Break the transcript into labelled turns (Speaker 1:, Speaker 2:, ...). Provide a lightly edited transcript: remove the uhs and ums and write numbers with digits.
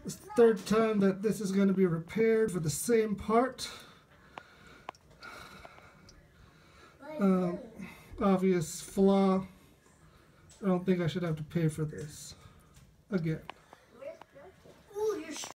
Speaker 1: It's the third time that this is going to be repaired for the same part. Obvious flaw. I don't think I should have to pay for this again.